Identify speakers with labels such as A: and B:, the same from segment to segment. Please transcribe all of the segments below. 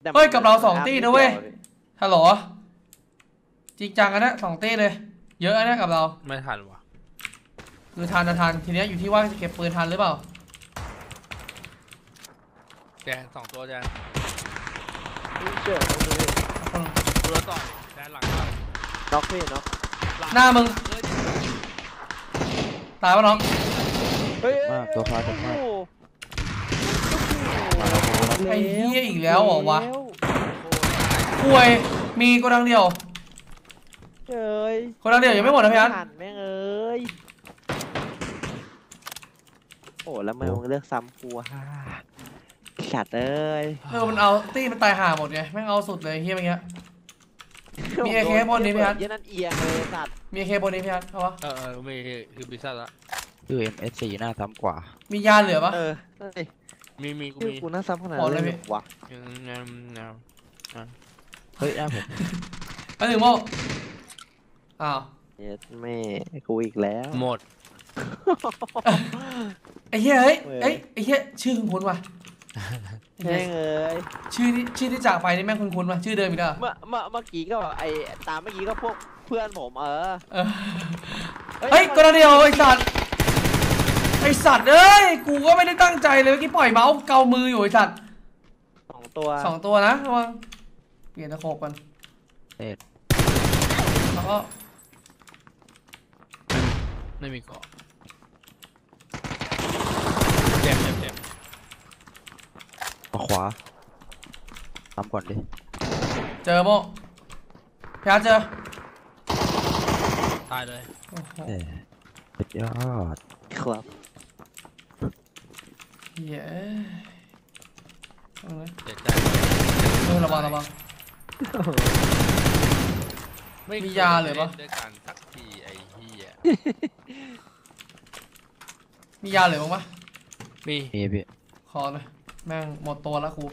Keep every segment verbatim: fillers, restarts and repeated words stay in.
A: เฮ้ยกับเราสองตีนะเว้ยฮัลโหลจริงจังกันนะสองตีเลยเยอะนะกับเรา
B: ไม่ทันวะ
A: คือทันนะทันทีนี้อยู่ที่ว่าจะเก็บปืนทันหรือเปล่า
B: แจนสองตัวแจน
C: เจอ
B: ตัวต่อแจนหลัง
C: น็อกพี่น็อก
A: หน้ามึงตายวะน้อง
C: มากตัวพาตัวมาก
A: ไอ้เหี้ยอีกแล้วเหรอวะป่วยมีโกดังเดียว
C: เอ้ย
A: โกดังเดียวยังไม่หมดนะพี่อัน
C: แม่งเอ้ยโอ้แล้วมึงเลือกซ้ำกูฮ่าฉัดเอ้ย
A: เออมันเอาตีมันตายห่าหมดไงแม่งเอาสุดเลยเฮียอย่างเงี้ยมีเอเคบนนี้พี่อัน
C: ยันนั่นเอียงเลยสัตว์
A: มีเอเคบนนี้พี่อันเอาวะ
B: เออเออมีคือบิซ่าละ
D: คือ เอ็ม เอส สี่ หน้าซ้ำกว่า
A: มียาเหลือปะ
C: เออนั่นสิ
B: มีมีกูมี
C: กูน่าซ้ำขนาดนั้นเลยวะ
B: งามงาม
D: เฮ้ยหน้าผม
A: ไปถึงโมอ้าว
C: เอ็ดแม่กูอีกแล้ว
B: หมด
A: ไอ้เหี้ยเฮ้ยเอ้ยไอ้เหี้ยชื่อคุณคุณว่ะ
C: แม่งเอ้ย
A: ชื่อที่ชื่อที่จากไปนี่แม่งคุณคุณว่ะชื่อเดิมอีกแล้ว
C: เมื่อเมื่อเมื่อกี้ก็ไอ้ตามเมื่อกี้ก็พวกเพื่อนผมเออ
A: เฮ้ยกระเดียวไอ้สัตว์ไอ้สัตว์เอ้ยกูก็ไม่ได้ตั้งใจเลยเมื่อกี้ปล่อยเมาส์เกามืออยู่ไอ้สัตว์
C: สองตัว
A: สองตัวนะระวังเปลี่ยนตะโขบกัน
D: เอ็ด
A: แล้วก็
B: ไม่มีเกาะเจ็บเจ็บเจ็บ
D: มาขวาทำก่อนดิ
A: เจอโมพี่อาร์เจอ
B: ตายเลย
D: เอ๊ะสุดยอด
C: ครับ
A: เย้
B: เจ็บใจ
A: เออระวังระวังมียาเลยปะ
B: ด้วยกันสักทีไอ้เหี้ย
A: มียาเลยบ้างปะ
B: มี
D: มีพี่
A: ขอหน่อยแม่งหมดตัวแล้วครู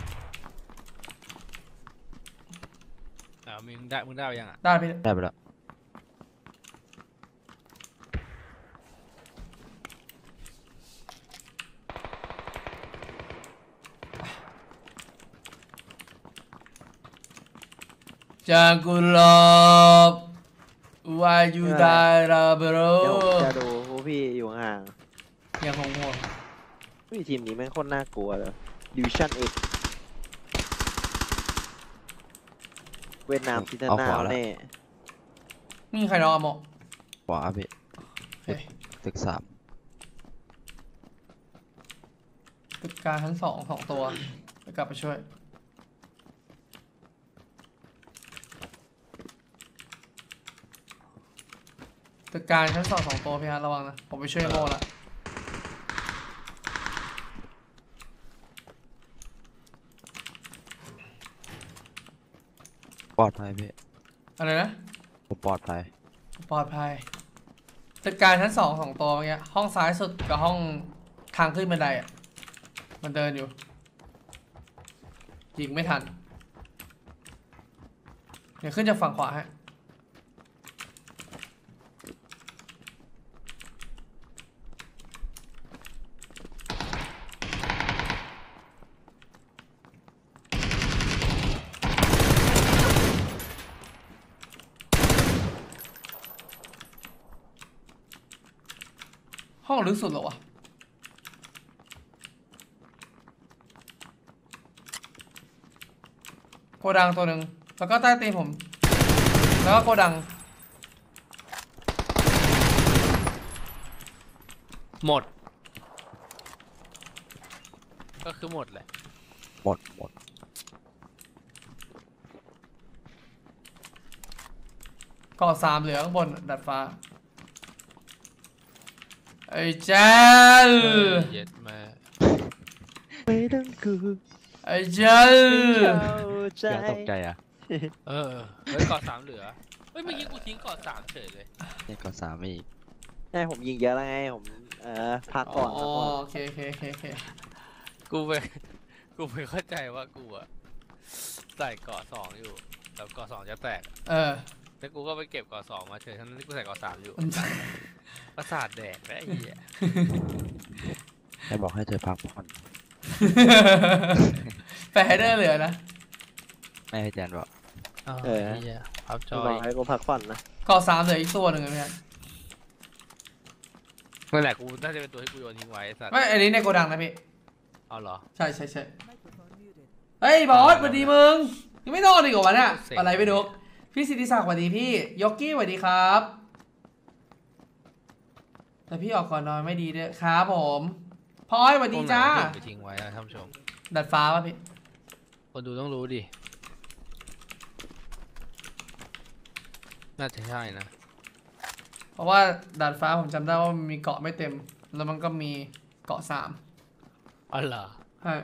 B: อ้าวมึงได้มึงได้ยังอ่ะ
A: ได้พี่
D: ได้ไปแล้ว
A: จังกุลบวายูได้ระเบิด
C: จะดูพวกพี่อยู่ห่าง
A: ยังคงโหด
C: พี่ทีมนี้แม่งโคตรน่ากลัวเลยดิวิชั่นเอ็กเวียดนามพิจารณาแน่
A: มีใครรอหมอ
D: ขวาพี่ตึกสาม
A: ตึกกลางทั้งสองสองตัวไปกลับไปช่วยตึกกลางชั้นสองสองตัวพี่ฮะระวังนะผมไปช่วยโม่ละ
D: ปลอดภัยพี่
A: อะไรนะ
D: ผมปลอดภัย
A: ปลอดภัยตึกกลางชั้นสองสองตัวเมื่อกี้ห้องซ้ายสุดกับห้องทางขึ้นบันไดอ่ะมันเดินอยู่ยิงไม่ทันเดี๋ยวขึ้นจากฝั่งขวาฮะห้องลึกสุดเหรอวะโกดังตัวหนึ่งแล้วก็ใต้ตีนผมแล้วก็โกดัง
B: หมดก็คือหมดแหละ
D: หมดหมด
A: เกาะสามเหลือข้างบนดัดฟ้าไอ้เจล
B: เย็ดมา
C: ไม่ต้องกู
A: ไอ้เจล
D: อย่าตกใจอ่ะ
B: เออเฮ้ยเกาะสามเหลือเฮ้ยเมื่อกี้กูทิ้งเกาะสามเฉยเลย
D: เนี่ยเกาะสามอีก
C: ใช่ผมยิงเยอะแล้วไงผมเออพักก่อน
A: อ๋อโอเคโอเคโอเคโอเค
B: กูไปกูไปเข้าใจว่ากูอะใส่เกาะสองอยู่แล้วเกาะสองจะแตก
A: เออ
B: แต่กูก็ไปเก็บเกาะสองมาเฉยทั้งนั้นที่กูใส่เกาะสามอยู่ประสาทแดกแล้วไอ้เหี้ย
D: ให้บอกให้เธอพักผ่อน
A: แปลได้เหลือนะ
D: ไม่ให้แจนบอก
C: เออ
B: เหี้ยพับจ
C: จะ
B: อ
C: บอก
B: ย
C: ให้กูพักผ่อนนะ
A: เกาะสามเหลืออีกตัวหนึ่งนะพี่
B: นั่นแหละกูน่าจะเป็นตัวที่กูโยนทิ้งไว้ไอ้สัตว์
A: ไม่อันนี้ในโกดังนะพี่
B: เอาเหรอ
A: ใช่ใช่ใช่เฮ้ยบอสสวัสดีมึงยังไม่นอนอีกเหรอวะเนี่ย
B: เซ็ง
A: อะไรไม่รู้พี่สิทธิศักดิ์สวัสดีพี่ยกกี้สวัสดีครับ แต่พี่ออกก่อนนอนไม่ดีด้วยครับผมพลอยสวัสดีจ้า
B: พวกไหนที่ไปทิ้งไว้นะท่านผู้ชม
A: ดัดฟ้าป่ะพี่
B: คนดูต้องรู้ดิน่าจะใช่นะ
A: เพราะว่าดัดฟ้าผมจำได้ว่ามันมีเกาะไม่เต็ม แล้วมันก็มีเกาะสาม
B: อ๋อเหรอ
A: ใช่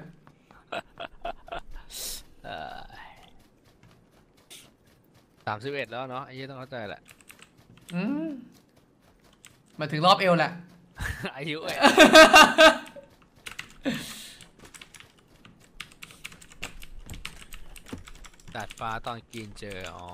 B: สามสิบเอ็ดแล้วเนาะไอ้ยี่ต้องเข้าใจแหละ
A: อืมมาถึงรอบเอวแหละ
B: อายุเอ้ยดาดฟ้าตอนกินเจออ๋อ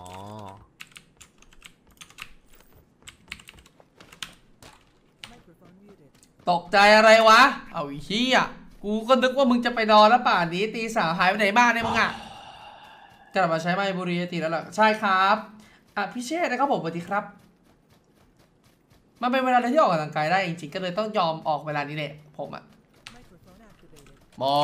A: ตกใจอะไรวะ เอาอีเหี้ยกูก็นึกว่ามึงจะไปนอนแล้วป่านนี้ตีสาวหายไปไหนมาเนี่ยมึงอ่ะกลับมาใช้ไม้บุรีตีแล้วล่ะใช่ครับอ่ะพี่เชษฐ์นะครับผมสวัสดีครับ มันเป็นเวลาที่ออกกำลังกายได้จริงๆก็เลยต้องยอมออกเวลานี้แหละผมอ่ะบอ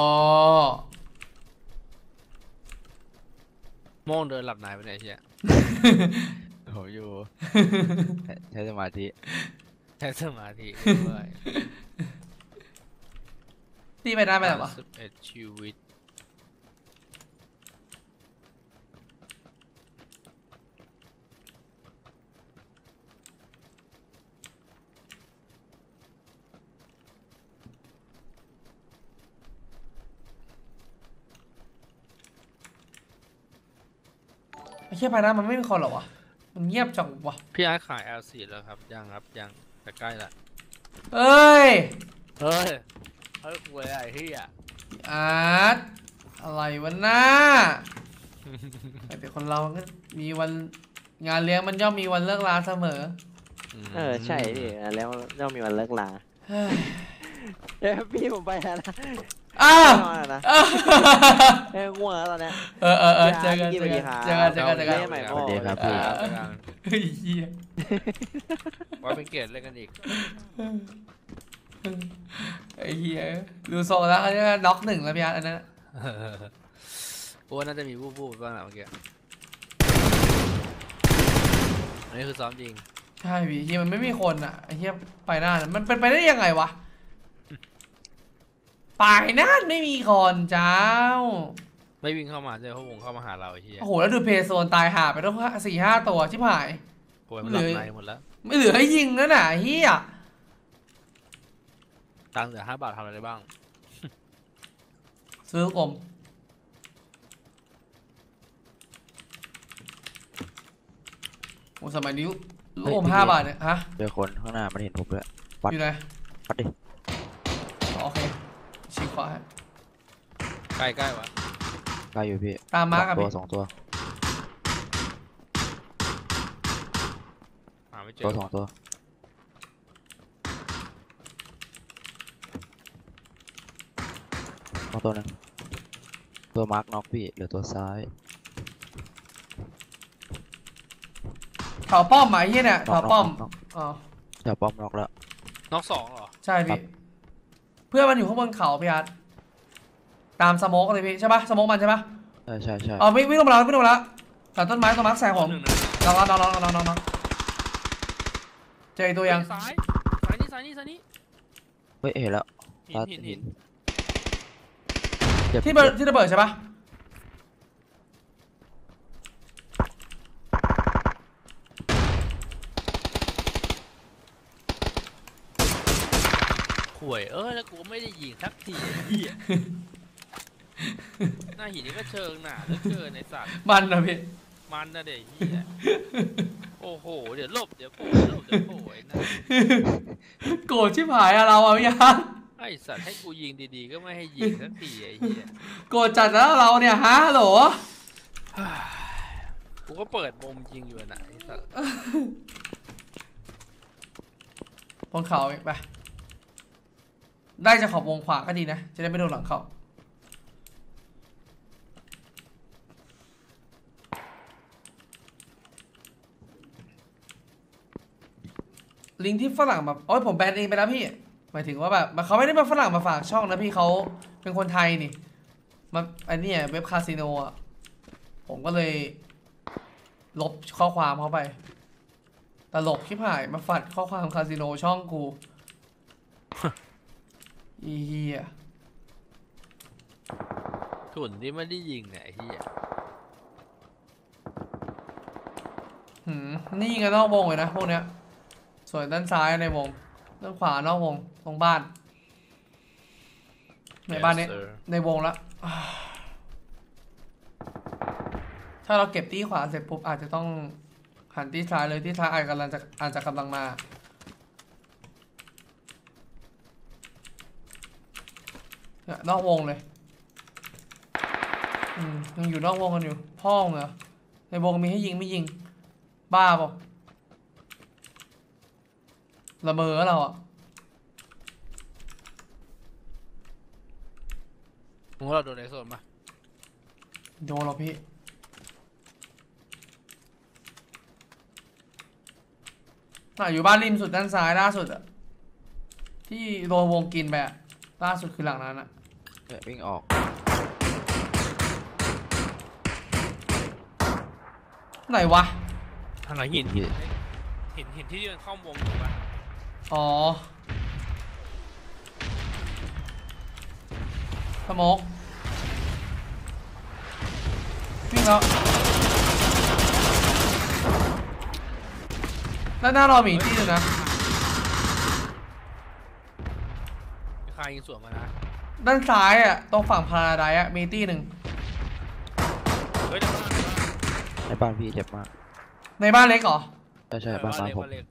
B: โม่งเดินหลับในไปไหนเชีย
D: โหอยู่ ใช้ใช้สมาธิ
B: แค่สมาธิด้วย
A: ตีไปได้ไหมล่ะวะ
B: สิบเอ็ดชีวิต
A: ไอ้เหี้ยภายในมันไม่มีคนหรอวะมันเงียบจังวะ
B: พี่อาร์ตขาย แอล ซี แล้วครับยังครับยังแต่ใกล้ละ
A: เอ้ย
B: เฮ้ยเฮ้ยคุยอะไรที่อ่ะ
A: อาร์ตอะไรวะน้า แต่คนเราก็มีวันงานเลี้ยงมันย่อมมีวันเลิกลาเสมอ
C: เออใช่ดิแล้วต้องมีวันเลิกลา
A: เฮ้ย
C: เอ้ยพี่ผมไปแล้วนะ
A: อ้าว
C: นอนแล้วนะ
A: เออ
C: เอ้ยง่วงแล้วตอนเนี้ย
A: เออเออเออเจอกัน
C: พี่
A: เจอกัน
C: ส
A: เจ
C: วั
A: อ
C: สดี
A: กัน
C: ครับ
A: เจอกันเจอกัน
C: เล่นใหม่
D: สวัสดีครับพี่
B: เจอกัน
A: เฮ้ยเหี้ย
B: ไว้เป็นเกียรติเล่นกันอีก
A: ไอ้เหี้ยดูทรงแล้วอันนี้น็อกหนึ่งแล้วพี่อาร์ตอันนั้น
B: กูว่าน่าจะมีวูบๆบ้างแหละเมื่อกี้อันนี้คือซ้อมจริง
A: ใช่พี่เหี้ยมันไม่มีคนอ่ะไอ้เหี้ยไปหน้ามันเป็นไปได้ยังไงวะปลายน่านไม่มีคนเจ้า
B: ไม่วิ่งเข้ามาเลยเพราะวงเข้ามาหาเราไอ้เหี้ย
A: โอ้โหแล้วดูเพย์โซนตายหาไปต้องสี่ห้าตัวชิบหาย
B: โวยมันหลับในหมดแล้ว
A: ไม่เหลือให้ยิงแล้วน่ะเฮีย
B: ตังค์เหลือห้าบาททำอะไรได้บ้าง
A: ซื้อลูกอมโอ้สมัยนี้ลูกอมห้าบาทเนี่ยฮะ
D: เจอคนข้างหน้ามันเห็นผมด้วยวัด
A: อยู่ไหน
D: วัดดิ
A: โอเคชี้ขวาให้
B: ใกล้ใกล้วะ
D: ใกล้อยู่พี่
A: ตามมาร์กอะ
D: ตัว
A: พี่
D: สองตัว
B: หาไม่เจ
D: ตัว
B: อ
D: สองตัวเอาตัวหนึงตัวมาร์กน็อกพี่เหลือตัวซ้าย
A: เผาป้อมไหมเฮียเนี่ย
D: น็อก
A: เผาป้อม
D: น็อก
A: อ๋อ
D: จับป้อมน็อกแล้ว
B: น็อกสองเหรอ
A: ใช่พี่เพื่อนมันอยู่ข้างบนเขาพี่อาร์ตตามสโมกเลยพี่ใช่ปะสโมกมันใช่ปะ
D: ใช่ใช่ใช่
A: อ๋อไม่ไม่ลงมาแล้วไม่ลงมาแล้วตัดต้นไม้ต้นไม้แซงผม
B: หนึ่งนะ
A: ลองลองลองลองลองลองลองเจออีกตัวยัง
B: ซ้ายซ้ายนี่ซ้ายนี่ซ้ายนี่
D: เฮ้ยเห็นแล้ว
B: หินหินหิน
D: เจ็บ
A: ที่เบอร์ที่ระเบิดใช่ปะ
B: ข่วยเออแล้วกูไม่ได้ยิงสักทีไอ้เหี้ยหน้าหินนี่ก็เชิงหนาเหลือเกินในสัตว์
A: มันนะพี่
B: มันนะเด็กเหี้ยโอ้โหเดี๋ยวหลบเดี๋ยวโผล่หลบเดี๋ยวโผล่ไอ้นั่น
A: โกรธชิบหายอะเราอะพี่อาร์ต
B: ไอ้สัตว์ให้กูยิงดีๆก็ไม่ให้ยิงสักทีไอ้เหี้ย
A: โกรธจัดแล้วเราเนี่ยฮะฮัลโหล
B: กูก็เปิดมุมยิงอยู่ไหนสัตว์
A: บนเขาอีกไปได้จะขอบวงขวาก็ดีนะจะได้ไม่โดนหลังเขาลิงก์ที่ฝรั่งแบบโอ้ยผมแบนเองไปแล้วพี่หมายถึงว่าแบบเขาไม่ได้มาฝรั่งมาฝากช่องนะพี่เขาเป็นคนไทยนี่มาอันนี้เว็บคาสิโนอ่ะผมก็เลยลบข้อความเขาไปตลกชิบหายมาฝัดข้อความคาสิโนช่องกู อีเหี้ย
B: ถุนที่ไม่ได้ยิงเนี่ยไอ้เหี้ย
A: หืมนี่ยิงกันนอกวงเลยนะพวกเนี้ยส่วนด้านซ้ายในวงด้านขวานอกวงตรงบ้านในบ้านนี้
B: Yes, sir
A: ในวงละ ถ้าเราเก็บที่ขวาเสร็จปุ๊บอาจจะต้องหันที่ซ้ายเลยที่ซ้ายอาจกำลังจะอาจจะกำลังมาเนี่ยนอกวงเลยอืมยังอยู่นอกวงกันอยู่พ่อเหรอในวงมีให้ยิงไม่ยิงบ้าเปล่าระเบ้อเราอ่ะ
B: มึงว่าเราโดนในโซนปะ
A: โดนเหรอพี่น่ะอยู่บ้านริมสุดด้านซ้ายล่าสุดอะที่โดนวงกินไปอะล่าสุดคือหลังนั้นอะ
D: เดี๋ยววิ่งออก
A: ไหนวะ
B: ทางไหนหิน
D: พี่
B: หินหินที่ยืนเข้าวงถูกปะ
A: อ๋อสโมกวิ่งแล้วด้านหน้าเรามีอีกที่หนึงนะ
B: มีใครยิงสวนมานะ
A: ด้านซ้ายอะตรงฝั่งพาราไดซ์อะมีที่หนึ่ง
B: เฮ้ยเดี๋ยวมา
D: ในบ้านพี่เจ็บมาก
A: ในบ้านเล็กเหรอ
D: ใช่ใช่บ้านบ้านผม
B: เล็ก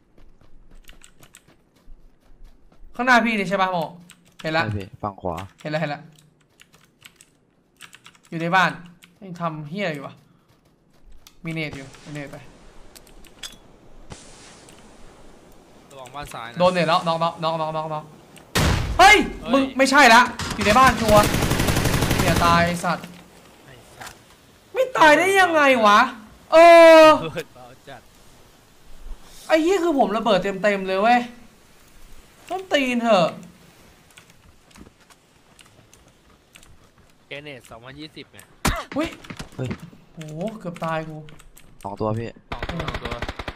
A: ข้างหน้าพี่นี่ใช่ปะโมเห็นละ
D: ใช่พี่ฝั่งขวา
A: เห็นแล้วเห็นแล้วอยู่ในบ้านยังทำเฮี้ยอยู่วะมีเนตอยู่มีเนตไประ
B: วังบ้านซ้ายนะ
A: โดนเนตแล้วน็อกน็อกน็อกน็อกน็อกน็อกเฮ้ย
B: เฮ้ย
A: มึงไม่ใช่ละอยู่ในบ้านชัวร์เนี่ยตายสัตว์
B: ไอ้สัส
A: ไม่ตายได้ยังไงวะเออ
B: เปิดเบาจัด
A: ไอ้เหี้ยคือผมระเบิดเต็มเต็มๆเลยเว้ยต้นตีนเถอะ
B: เกเนตสองพันยี่สิบไง
A: หุ้ย
D: เฮ้ย
A: โหเกือบตายกู
D: สองตัวพี่
B: สองตัวสองตัว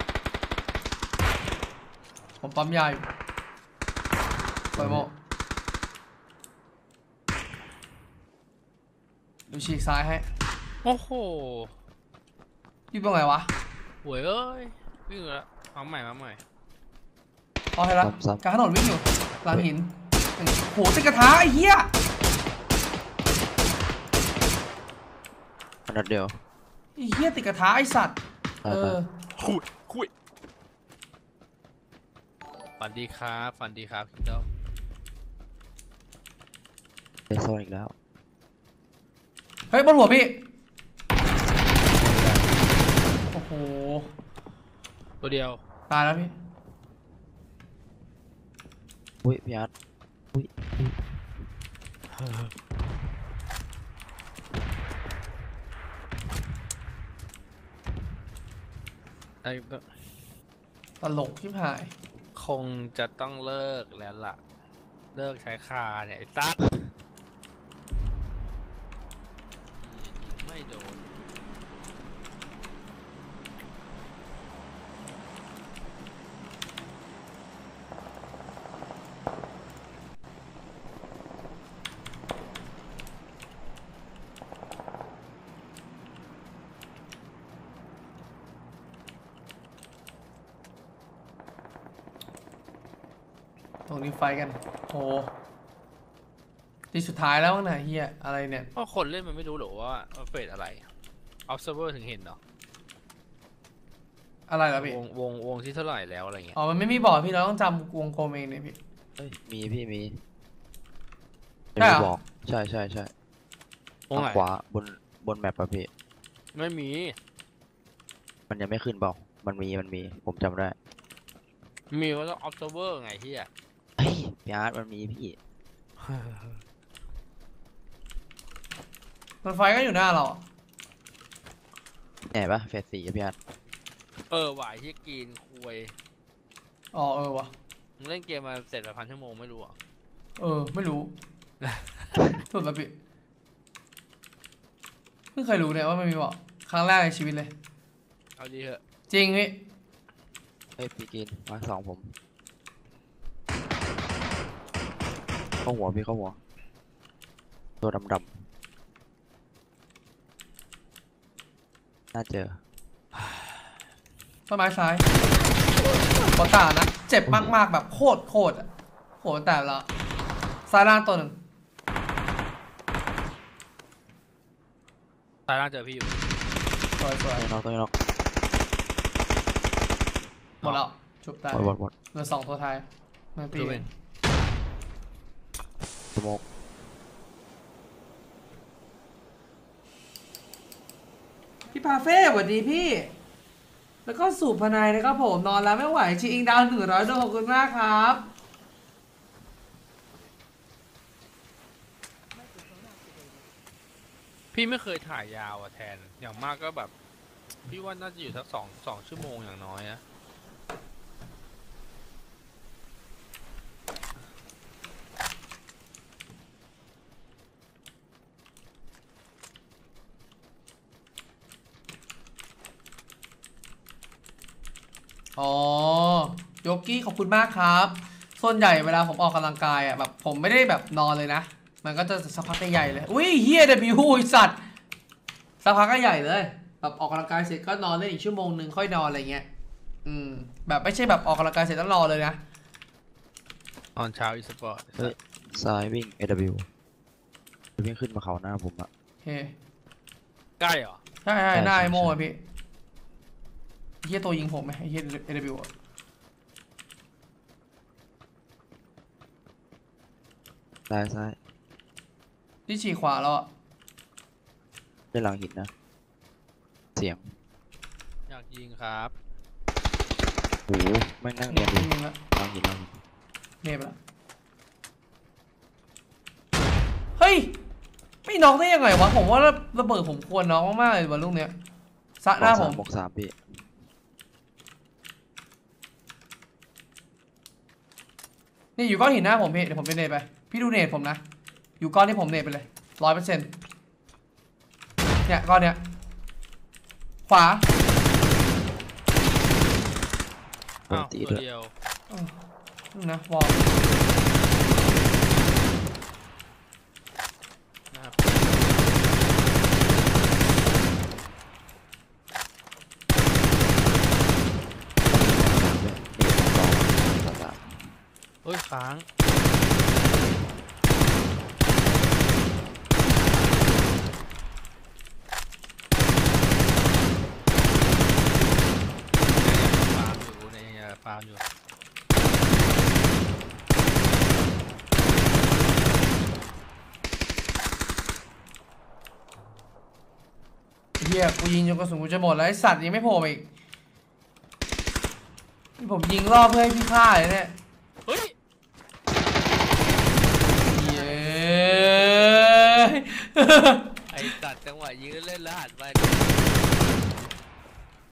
A: ผมปั๊มยาอยู่ปล่อยโมดูฉีกซ้ายให้
B: โอ้โห
A: อยู่ตรงไหนวะ
B: หวยเอ้ยวิ่งแล้วมาใหม่มาใหม่
A: อ๋อเห็นแล้ว
D: ซ้ำ
A: กลางถนนวิ่งอยู่หลังหินโหติดกระทะไอ้เหี้ย
D: ๆอันนัดเดียว
A: ไอ้เหี้ยติดกระทะไอ้สัตว์
D: ไป
A: เอ
D: ไป
A: อ
B: ขุดคุยฝันดีครับฝันดีครับคิดแล้ว
D: เดซโซนอีกแล้ว
A: เฮ้ยบนหัวพี่โอ้โห
B: ตัวเดียว
A: ตายแล้วพี่
D: อุ้ยพี่อาร์ตอุ้ยอุ้ย
B: ไอ้ก็
A: ตลกชิบหาย
B: คงจะต้องเลิกแล้วล่ะ เลิกใช้คาเนี่ยไอ้ตั๊กไม่โดน
A: ตรงนี้ไฟกันโอ้ทีสุดท้ายแล้วมั้งนะเฮียอะไรเนี่ย
B: เพราะคนเล่นมันไม่รู้หรอว่ามันเฟดอะไร observer ถึงเห็นเนาะ
A: อะไรเหรอพี่
B: วงวงวงที่เท่าไหร่แล้วอะไรเงี้ย
A: อ๋อมันไม่มีบอกพี่เราต้องจำวงกลมเองเนี่ยพี่
D: เฮ้ยมีพี่มี
A: ใช่เหรอ
D: บอกใช่ใช่ใช่
B: วงไหน
D: ทางขวาบนบนแมปอะพี่
B: ไม่มี
D: มันยังไม่ขึ้นเปล่ามันมีมันมีผมจำได้
B: มีว่าต้อง observer ไงที่อ่ะ
D: เฮ้ยพี่อาร์ตมันมีพี่
A: มันไฟก็อยู่หน้าเราอะ
D: แหนปะเฟสสี่อะพี่อาร์ต
B: เออหวายที่กินคุย
A: อ๋อเออวะ
B: มึงเล่นเกมมาเสร็จไปพันชั่วโมงไม่รู้เหรอ่ะ
A: เออไม่รู้ ถูกปะพี่เพิ่งเคยรู้เนี่ยว่ามันมีบอกครั้งแรกในชีวิตเลย
B: เอาดีเถอะ
A: จริงพี่
D: เฮ้ยพี่กินมาสองผม เข้าหัวพี่เข้าหัว ตัวดำดำน่าเจอ
A: ต้นไม้ซ้ายบอลตานะเจ็บมากๆแบบโคตรโคตรอะโหแต่ละซ้ายล่างตัวหนึ่ง
B: ตายล่างเจอพี่อยู่
A: สวยสวย
D: ตัวนี้นอกตัวนี้นอก
A: หมดแล้วจบได้
D: หมดหมดหมด
A: เหลือสองตัวท้ายมันตี
B: ดูเป็น
D: สโมก
A: พี่พาเฟ่สวัสดีพี่ แล้วก็สูบพนายนะครับผมนอนแล้วไม่ไหวชีอิงดาวหนึ่งร้อยดวงขอบคุณมากครับ
B: พี่ไม่เคยถ่ายยาวอะแทนอย่างมากก็แบบ พี่ว่าน่าจะอยู่สักสองสองชั่วโมงอย่างน้อยนะ
A: อ๋อโยกี้ขอบคุณมากครับ ส่วนใหญ่เวลาผมออกกำลังกายอ่ะแบบผมไม่ได้แบบนอนเลยนะ มันก็จะสักพักใหญ่เลยอุ้ยเฮียเดบิวต์สัตว์สักพักก็ใหญ่เลยแบบออกกำลังกายเสร็จก็นอนเล่นอีกชั่วโมงหนึ่งค่อยนอนอะไรเงี้ยอืมแบบไม่ใช่แบบออกกำลังกายเสร็จแล้วนอนเลยนะ
B: ตอนเช้าอีสปอร์ต
D: เฮ้ยซ้ายวิ่ง เอ ดับเบิลยู วิ่งขึ้นมาเขาหน้าผมอะ
A: โอเค
B: ใกล้เหรอ
A: ใช่ใช่
D: ใช่
A: หน้าไอ
D: ใช่
A: โม่อะพี่เฮียตัวยิงผมไหมไอ้เฮียเอเดบิว
D: ซ้ายซ้าย
A: ที่ฉีกขวาแล้วอะ
D: ด้านหลังหินนะ เสียง
B: อยากยิงครับ
D: โอ้โหแม่งนั่งเรียนดู
A: ยิงละ
D: หลังหินหลังหิน
A: เนบละเฮ้ยไม่น็อกได้ยังไงวะผมว่าระเบิดผมควรน็อกมากๆเลยวันลูกเนี้ยสะหน้าผม
D: บวกสามพี่
A: นี่อยู่ก้อนหินหน้าผมพี่เดี๋ยวผมไปเนตไปพี่ดูเนตผมนะอยู่ก้อนที่ผมเนตไปเลยร้อยเปอร์เซ็นต์เนี่ยก้อนเนี้ยขวา
D: โด
B: อ้าน ว
D: ตี
B: ตัว
D: ด้วย
B: เดียว
A: นึงนะวอล
B: นะครับ
D: นี่สองสาม
B: เฮ้ยค้างฟาร์มอยู่ในยังฟาร์มอยู่
A: เฮียกูยิงจนกระสุนกูจะหมดแล้วไอสัตว์ยังไม่โผล่มาอีกนี่ผมยิงรอบเพื่อให้พี่ฆ่าเลยเนี่ย
B: เฮ้ย
A: เย้
B: ไอสัตว์จังหวะยิงเล่นๆแล้วหันไป